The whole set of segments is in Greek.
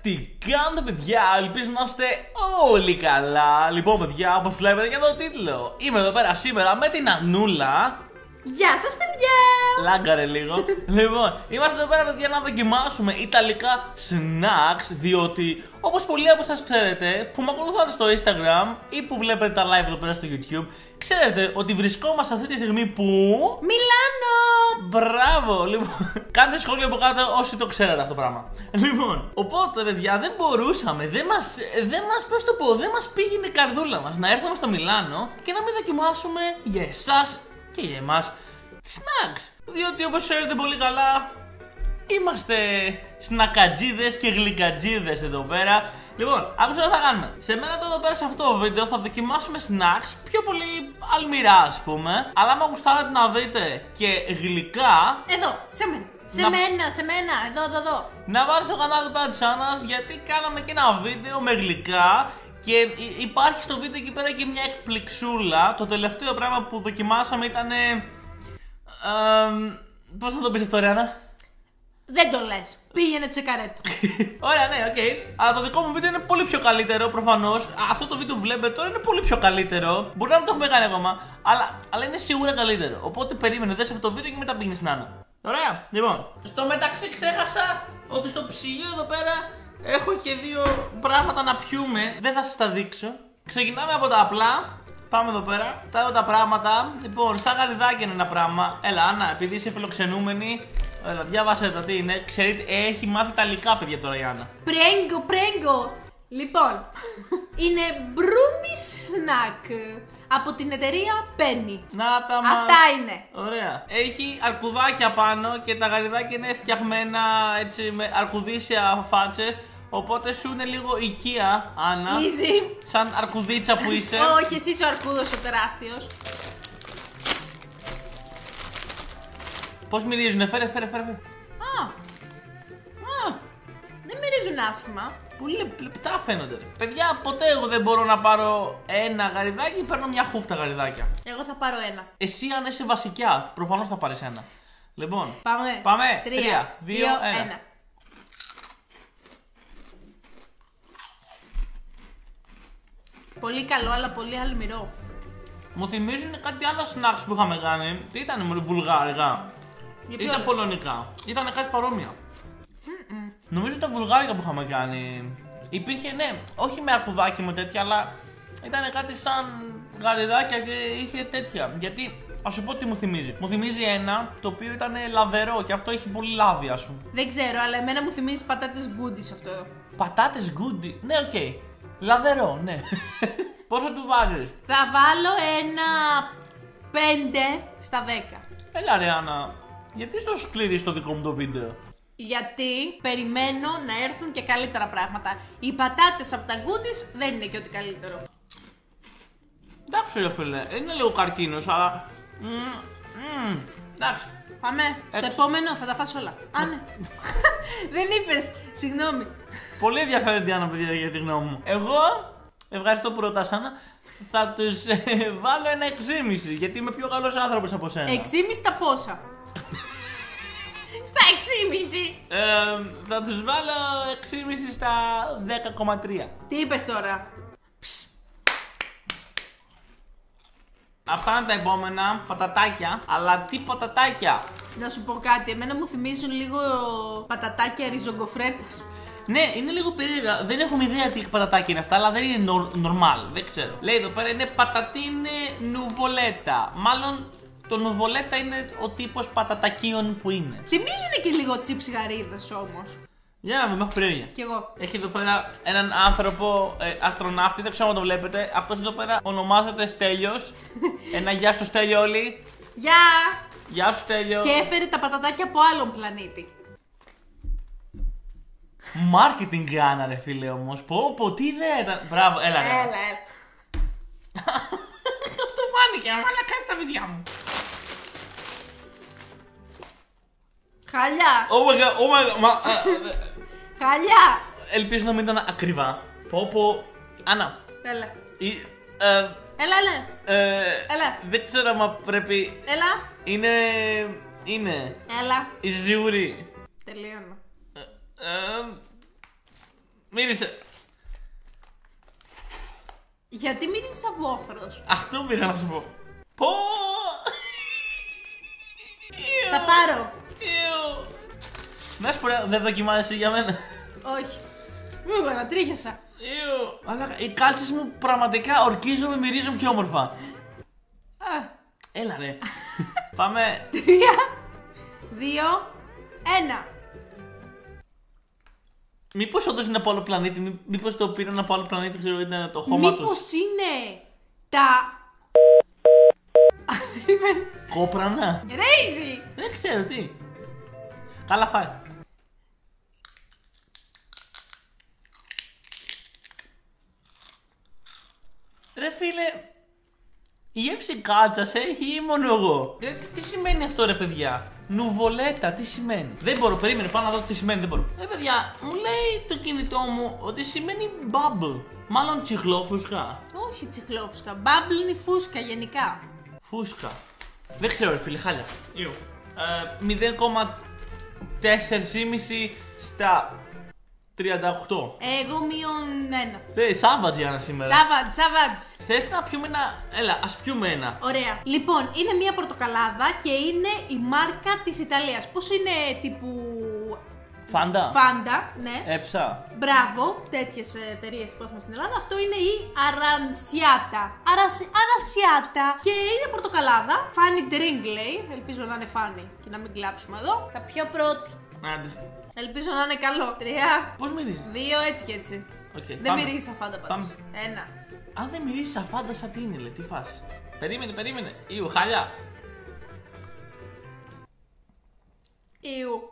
Τι κάνετε, παιδιά, ελπίζω να είστε όλοι καλά. Λοιπόν, παιδιά, όπως βλέπετε και το τίτλο, είμαι εδώ πέρα σήμερα με την Ανούλα. Γεια σας, παιδιά! Λάγκαρε λίγο. Λοιπόν, είμαστε εδώ πέρα, παιδιά, να δοκιμάσουμε ιταλικά snacks. Διότι, όπως πολλοί από εσάς ξέρετε, που με ακολουθάτε στο Instagram ή που βλέπετε τα live εδώ πέρα στο YouTube, ξέρετε ότι βρισκόμαστε αυτή τη στιγμή που... Μιλάνο! Μπράβο! Λοιπόν, κάντε σχόλιο από κάτω όσοι το ξέρετε αυτό το πράγμα. Λοιπόν, οπότε, παιδιά, δεν μπορούσαμε, δεν μας πήγαινε η καρδούλα μας να έρθουμε στο Μιλάνο και να μην δοκιμάσουμε για εσάς και για εμάς snacks. Διότι, όπως ξέρετε πολύ καλά, είμαστε σνακατζίδες και γλυκατζίδες εδώ πέρα. Λοιπόν, άκουσα τι θα κάνουμε. Σε μένα εδώ πέρα σε αυτό το βίντεο θα δοκιμάσουμε snacks πιο πολύ αλμυρά, ας πούμε. Αλλά άμα γουστάρετε να δείτε και γλυκά. Εδώ, σε μένα, εδώ. Να βάλω στο κανάλι πέρα της Άννας, γιατί κάναμε και ένα βίντεο με γλυκά. Και υπάρχει στο βίντεο εκεί πέρα και μια εκπληξούλα. Το τελευταίο πράγμα που δοκιμάσαμε ήταν. Πώς θα το πεις αυτό, Ριάννα? Δεν το λες. Πήγαινε τσεκαρέτο. Ωραία, ναι, οκ. Αλλά το δικό μου βίντεο είναι πολύ πιο καλύτερο, προφανώς. Αυτό το βίντεο που βλέπετε τώρα είναι πολύ πιο καλύτερο. Μπορεί να μην το έχουμε κάνει ακόμα, αλλά είναι σίγουρα καλύτερο. Οπότε περίμενε, δες αυτό το βίντεο και μετά πήγαινε στην Άννα. Ωραία, λοιπόν. Στο μεταξύ ξέχασα ότι στο ψυγείο εδώ πέρα έχω και δύο πράγματα να πιούμε. Δεν θα σας τα δείξω. Ξεκινάμε από τα απλά. Πάμε εδώ πέρα. Τα πράγματα. Λοιπόν, σαν γαριδάκι είναι ένα πράγμα. Έλα, Άννα, επειδή είσαι φιλοξενούμενη. Έλα, διάβασέ τα τι είναι. Ξέρετε, έχει μάθει Ιταλικά, παιδιά, τώρα η Άννα. Πρέγκο. Λοιπόν, είναι μπρούνι σνακ από την εταιρεία Penny. Να τα μας. Αυτά είναι. Ωραία. Έχει αρκουδάκια πάνω και τα γαριδάκια είναι φτιαγμένα έτσι με αρκουδίσια φάτσες. Οπότε σου είναι λίγο οικία, Άννα. Easy. Σαν αρκουδίτσα που είσαι. Όχι, εσύ είσαι ο αρκούδος ο τεράστιος. Πώς μυρίζουνε, φέρε. Δεν μυρίζουν άσχημα. Πολύ λεπτά φαίνονται. Παιδιά, ποτέ εγώ δεν μπορώ να πάρω ένα γαριδάκι, παίρνω μια χούφτα γαριδάκια. Εγώ θα πάρω ένα. Εσύ, αν είσαι βασικιά, προφανώς θα πάρεις ένα. Λοιπόν, Πάμε. 3, 2, 1. Πολύ καλό, αλλά πολύ αλμυρό. Μου θυμίζουν κάτι άλλα snacks που είχαμε κάνει. Τι ήταν, βουλγάρικα? Ήταν πολωνικά. Ήταν κάτι παρόμοια. Νομίζω ήταν βουλγάρικα που είχαμε κάνει. Υπήρχε, ναι, όχι με αρκουδάκι με τέτοια, αλλά ήταν κάτι σαν γαριδάκια και είχε τέτοια. Γιατί, ας σου πω τι μου θυμίζει. Μου θυμίζει ένα το οποίο ήταν λαβερό και αυτό έχει πολύ λάδι, ας πούμε. Δεν ξέρω, αλλά εμένα μου θυμίζει πατάτες γκούντι αυτό εδώ. Πατάτες γκούντι, ναι, οκ. Λαβερό, ναι. Πόσο του βάζεις? Θα βάλω ένα 5 στα 10. Έλα ρε Άννα, γιατί είσαι τόσο σκληρή στο δικό μου το βίντεο? Γιατί περιμένω να έρθουν και καλύτερα πράγματα. Οι πατάτες από τα γκούντις δεν είναι και ό,τι καλύτερο. Εντάξει ρε φίλε, είναι λίγο καρκίνος, αλλά... εντάξει. Πάμε στο επόμενο, θα τα φας όλα. Α, ναι. Δεν είπες, συγγνώμη. Πολύ ενδιαφέροντα, Άννα, παιδιά, για τη γνώμη μου. Εγώ, ευχαριστώ που ρωτάς, Άννα, θα τους βάλω ένα 6,5, γιατί είμαι πιο καλός άνθρωπος από σένα. 6,5 στα πόσα? Στα 6,5! Θα τους βάλω 6,5 στα 10,3. Τι είπες τώρα? Αυτά είναι τα επόμενα πατατάκια, αλλά τι πατατάκια? Να σου πω κάτι, εμένα μου θυμίζουν λίγο πατατάκια ριζογκοφρέτας. Ναι, είναι λίγο περίεργα. Δεν έχουμε ιδέα τι πατατάκια είναι αυτά, αλλά δεν είναι normal. Δεν ξέρω. Λέει εδώ πέρα είναι πατατίνε νουβολέτα. Μάλλον το νουβολέτα είναι ο τύπος πατατακίων που είναι. Θυμίζουν και λίγο τσιπς γαρίδας όμως. Για να δούμε, έχω περιέργεια. Κι εγώ. Έχει εδώ πέρα έναν άνθρωπο αστροναύτη, δεν ξέρω αν το βλέπετε. Αυτός εδώ πέρα ονομάζεται Στέλιος. Ένα γεια στο Στέλιο όλοι. Γεια! Γεια σου Στέλιο. Και έφερε τα πατατάκια από άλλον πλανήτη. Μάρκετινγκ Άννα ρε φίλε όμως. Πω, τι ιδέα ήταν. Μπράβο, έλα ρε. Έλα. Αυτό φάνηκε, αλλά κάνει τα βυζιά μου. Χαλιά. Oh my god, Χαλιά. ελπίζω να μην ήταν ακριβά. Πω, Άννα. Έλα. Έλα. Δεν ξέρω αν πρέπει. Έλα. Είναι. Έλα. Είσαι σίγουρη? Τελείωνα. Μύρισε. Γιατί μυρίζει σαν βόθρος? Αυτό πήγα να σου πω. Πω! Θα πάρω. Να σου πω, δεν δοκιμάζεσαι για μένα. Όχι. Μου ανατρίχιασα. Αλλά οι κάλτσες μου πραγματικά ορκίζομαι, μυρίζουν πιο όμορφα. Έλα ρε. Πάμε. 3, 2, 1. Μήπως όντως είναι από άλλο πλανήτη, μήπως το πήραν από άλλο πλανήτη, ξέρω, ήταν το χώμα τους. Μήπως είναι τα... Κόπρανα. Ρέιζι. Δεν ξέρω τι. Καλά φάει. Ρε φίλε, η γεύση κάτσας έχει ή μόνο εγώ? Ρε, τι σημαίνει αυτό ρε παιδιά? Νουβολέτα, τι σημαίνει? Δεν μπορώ, περίμενε, πάω να δω τι σημαίνει, δεν μπορώ. Ρε παιδιά, μου λέει το κινητό μου ότι σημαίνει bubble. Μάλλον τσιχλόφουσκα. Όχι τσιχλόφουσκα. Bubble είναι φούσκα γενικά. Φούσκα. Δεν ξέρω ρε φίλε, χάλια. 0,4,5 στα 38. Εγώ -1. Σάββατζ Γιάννα σήμερα. Σάββατζ. Θες να πιούμε ένα? Έλα, ας πιούμε ένα. Ωραία. Λοιπόν, είναι μια πορτοκαλάδα και είναι η μάρκα της Ιταλίας. Πώς είναι τύπου... Φάντα. Φάντα, ναι. Έψα. Μπράβο, τέτοιες εταιρείες υπάρχουν στην Ελλάδα. Αυτό είναι η Aranciata. Aranciata. Και είναι πορτοκαλάδα. Funny drink λέει. Ελπίζω να είναι funny και να μην κλάψουμε εδώ. Θα πιω πρώτη. Άντε. Ελπίζω να είναι καλό. 3. Πώς μυρίζει? 2, έτσι και έτσι. Okay, δεν μυρίζει σαν φάντα πάντως. 1. Αν δεν μυρίζει σαν φάντα, σαν τι είναι, λέει, τι φάση? Περίμενε. Ιου, χάλια. Ιου.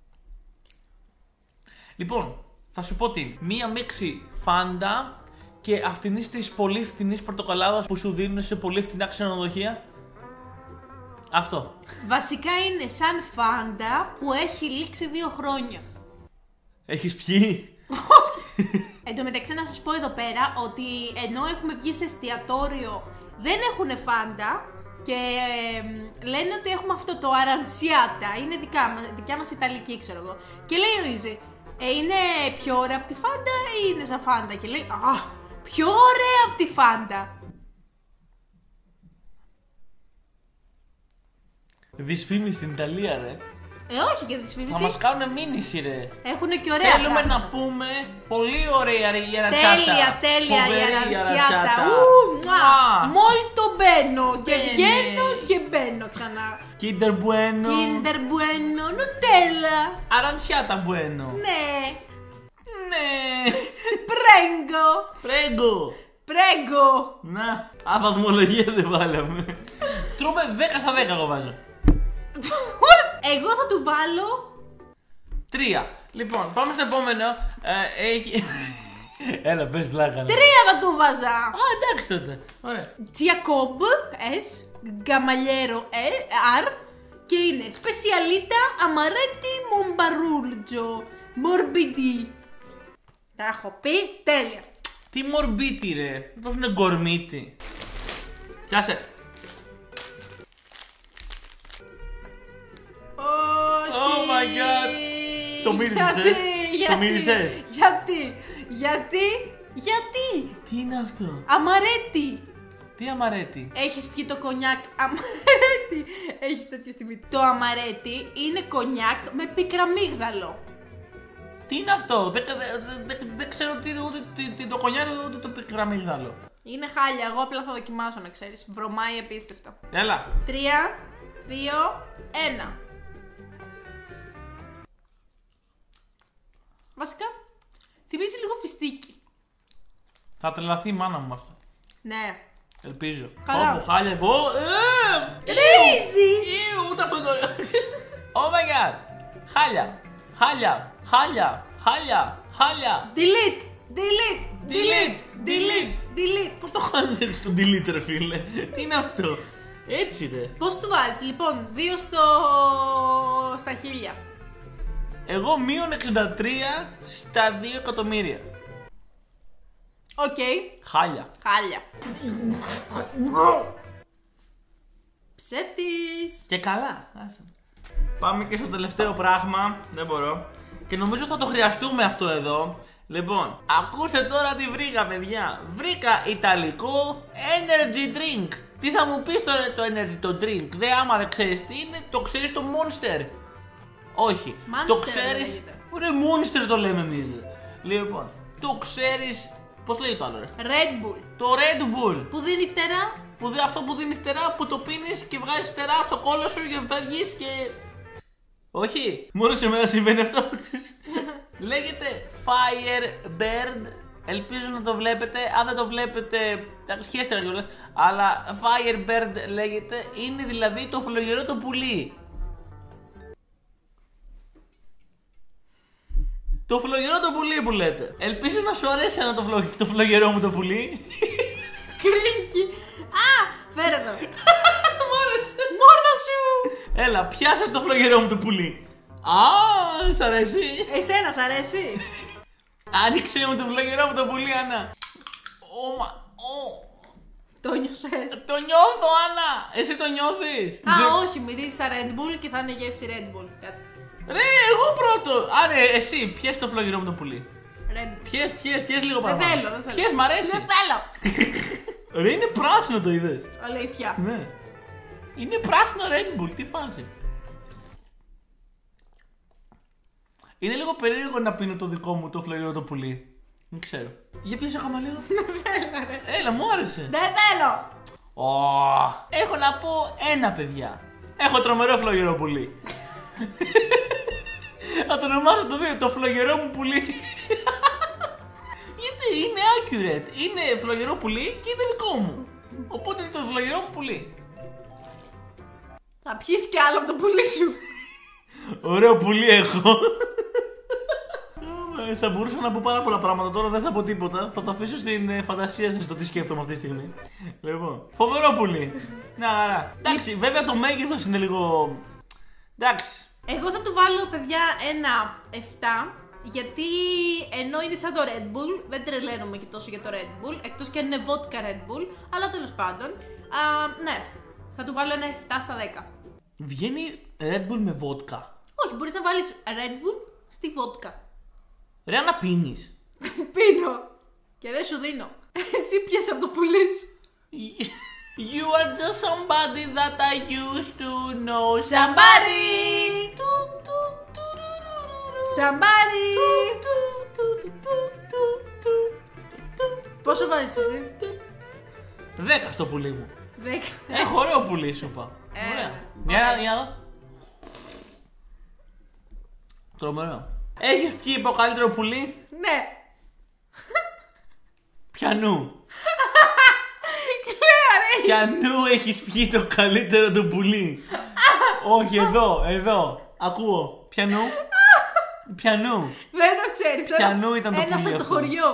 Λοιπόν, θα σου πω τι είναι. Μία μίξη φάντα και αυτινής της πολύ φτηνής πορτοκαλάδας που σου δίνουν σε πολύ φτηνά ξενοδοχεία. Αυτό. Βασικά είναι σαν φάντα που έχει λήξει 2 χρόνια. Έχεις πιει? Εν τω μεταξύ να σας πω εδώ πέρα ότι ενώ έχουμε βγει σε εστιατόριο δεν έχουν φάντα και λένε ότι έχουμε αυτό το Aranciata, είναι δικιά μας Ιταλική ξέρω εγώ. Και λέει ο Ιζη, είναι πιο ωραία από τη φάντα ή είναι σαν φάντα? Και λέει, πιο ωραία από τη φάντα. Δυσφήμιση στην Ιταλία ρε. Όχι και δυσφήμιση. Θα μας κάνουνε μήνυση ρε. Έχουνε και ωραία Θέλουμε πράγματα. να πούμε πολύ ωραία η Aranciata. Τέλεια η Aranciata. Molto bene. Και βγαίνω και μπαίνω ξανά. Kinder Bueno. Kinder Bueno. Nutella. Aranciata Bueno. Ναι. Prego. Prego. Να, βαθμολογία δεν βάλαμε. Τρώμε 10 στα 10 εγώ βάζω. Εγώ θα του βάλω 3. Λοιπόν, πάμε στο επόμενο. Έχει... Έλα, πες πλάκα. 3 θα του βάζα. Εντάξει τότε. Ωραία. Giacob S. Gamaliero R. Και είναι Specialita Amaretti Mombarulgio Morbidi. Τα έχω πει, τέλεια. Τι μορμπίτι ρε. Πώς είναι γκορμίτι? Πιάσε. Όχι. Oh my god. Το μύρισες, Το μύρισες? Γιατί? Τι είναι αυτό? Αμαρέτι. Τι αμαρέτι? Έχεις πιει το κονιάκ αμαρέτι? Έχεις τέτοιο στιγμή. Το αμαρέτι είναι κονιάκ με πικραμίγδαλο. Τι είναι αυτό? Δεν ξέρω ούτε το κονιάκ ούτε το πικραμίγδαλο. Είναι χάλια, εγώ απλά θα δοκιμάσω να ξέρεις. Βρωμάει απίστευτα. Έλα. 3, 2, 1. Βασικά, θυμίζει λίγο φιστίκι. Θα τρελαθεί η μάνα μου αυτό. Ναι. Ελπίζω. Καλά. Όπου χάλια εγώ. Ρίζι! Ούτε αυτό είναι ωραίο. Oh my god. Χάλια. Delete. Πώς το χάνεις στο delete ρε φίλε? Τι είναι αυτό? Έτσι ρε. Πώς του βάζεις? Λοιπόν, 2 στα 1000. Εγώ -63 στα 2 εκατομμύρια. Οκ. Χάλια. Ψεύτης. Και καλά. Πάμε και στο τελευταίο πράγμα. Δεν μπορώ. Και νομίζω θα το χρειαστούμε αυτό εδώ. Λοιπόν, ακούστε τώρα τι βρήκα, παιδιά. Βρήκα ιταλικό energy drink. Τι θα μου πεις το energy, το drink? Δε, άμα δεν ξέρεις τι είναι, το ξέρεις το Monster. Όχι, Monster το ξέρεις. Ρε, Monster το λέμε εμείς. Λοιπόν, το ξέρεις. Πώς λέει το άλλο, ρε? Red Bull. Το Red Bull. Που δίνει φτερά. Αυτό που δίνει φτερά, που το πίνεις και βγάζεις φτερά από το κόλλο σου και φεύγεις και... Όχι, μόνο σε μένα συμβαίνει αυτό. Λέγεται Firebird. Ελπίζω να το βλέπετε. Αν δεν το βλέπετε, σχέστε κιόλας. Αλλά Firebird λέγεται. Είναι δηλαδή το φλογερό το πουλί. Το φλογερό το πουλί που λέτε. Ελπίζω να σου αρέσει το φλογερό μου το πουλί. Κρίνκι. Α, φέρε το. Μ' άρεσε. Μόνο σου. Έλα, πιάσε το φλογερό μου το πουλί. Α, σ' αρέσει. Εσένα σ' αρέσει? Άνοιξε μου το φλογερό μου το πουλί, Άννα. Το νιώσες? Το νιώθω, Άννα. Εσύ το νιώθεις? Α, όχι, μυρίζει σαν Red Bull και θα είναι γεύση Red Bull. Κάτσε. Ρε, εγώ πρώτο. Άρα, εσύ, πιες το φλογερό μου το πουλί. Red Bull. Πιες λίγο παραπάνω. Δεν θέλω. Πιες, μ' αρέσει. Δεν θέλω. Ρε, είναι πράσινο, το είδες? Αλήθεια. Ναι. Είναι πράσινο Red Bull, τι φάση. Είναι λίγο περίεργο να πίνω το δικό μου το φλογερό το πουλί. Δεν ξέρω. Για πιάσε ακόμα λίγο. Έλα, μου άρεσε. Δεν θέλω. Έχω να πω ένα, παιδιά. Έχω τρομερό φλογερό πουλί. Θα το ονομάσω το φλογερό μου πουλί. Γιατί είναι accurate. Είναι φλογερό πουλί και είναι δικό μου. Οπότε είναι το φλογερό μου πουλί. Θα πιείς κι άλλο από το πουλί σου. Ωραίο πουλί έχω. Θα μπορούσα να πω πάρα πολλά πράγματα, τώρα δεν θα πω τίποτα. Θα το αφήσω στην φαντασία σας το τι σκέφτομαι αυτή τη στιγμή. Λοιπόν, φοβερό πουλί. Να, εντάξει, βέβαια το μέγεθος είναι λίγο... Εντάξει. Εγώ θα του βάλω, παιδιά, ένα 7. Γιατί ενώ είναι σαν το Red Bull, δεν τρελαίνομαι και τόσο για το Red Bull. Εκτός και αν είναι vodka Red Bull, αλλά τέλος πάντων. Ναι, θα του βάλω ένα 7 στα 10. Βγαίνει Red Bull με vodka? Όχι, μπορείς να βάλεις Red Bull στη vodka. Ρε, να πίνεις. Πίνω. Και δεν σου δίνω. Εσύ πιες από το πουλί σου. You are just somebody that I used to know. Somebody. Somebody. Πόσο βάζεις εσύ? 10 στο πουλί μου. 10. Έχω ωραίο πουλί, σου είπα. Ωραία. Για να δω. Τρομερό. Έχεις πιει από καλύτερο πουλί? Ναι. Πιανού? Κλαία, Πιανού έχεις πιει το καλύτερο το πουλί? Όχι, εδώ. Ακούω. Πιανού? Πιανού? Δεν το ξέρεις. Πιανού ήταν το πουλί ένας από το αυτό? χωριό.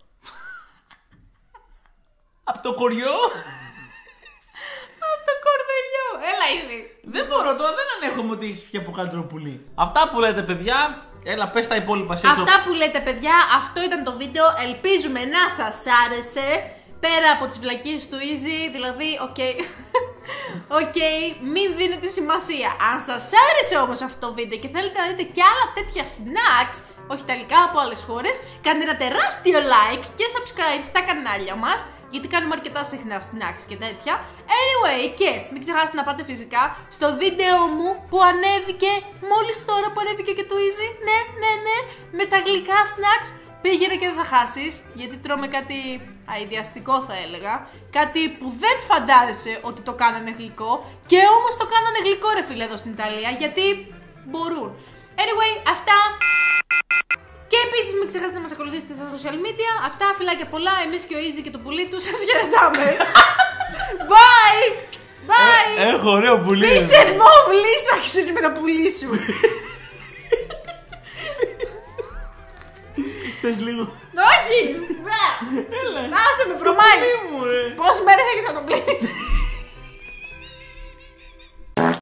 Από το χωριό? Από το κορδελιό. Έλα εσύ. Δεν μπορώ τώρα, δεν ανέχομαι ότι έχεις πιει από καλύτερο πουλί. Αυτά που λέτε, παιδιά. Έλα, πες τα υπόλοιπα σε Αυτά που λέτε, παιδιά, αυτό ήταν το βίντεο. Ελπίζουμε να σας άρεσε. Πέρα από τις βλακίες του Easy, δηλαδή, οκ, μην δίνετε σημασία. Αν σας άρεσε όμως αυτό το βίντεο και θέλετε να δείτε και άλλα τέτοια snacks, όχι ιταλικά από άλλες χώρες, κάντε ένα τεράστιο like και subscribe στα κανάλια μας, γιατί κάνουμε αρκετά συχνά snacks και τέτοια. Anyway, και μην ξεχάσετε να πάτε φυσικά στο βίντεο μου που ανέβηκε μόλις τώρα, που ανέβηκε και το Easy. Ναι, με τα γλυκά snacks. Πήγαινε και δεν θα χάσεις, γιατί τρώμε κάτι αειδιαστικό, θα έλεγα. Κάτι που δεν φαντάζεσαι ότι το κάνανε γλυκό, και όμως το κάνανε γλυκό, ρε φίλε, εδώ στην Ιταλία, γιατί μπορούν. Anyway, αυτά. Και επίσης μην ξεχάσετε να μας ακολουθήσετε στα social media. Αυτά, φιλάκια πολλά, εμείς και ο Easy και το πουλί του σας χαιρετάμε. Bye! Bye! Έχω ωραίο πουλί. Peace and move, λύσαξες με το πουλί σου. Θες λίγο? Όχι! Έλα! Άσε με, βρωμάει! Πόσες μέρες έχεις να το πλύνεις?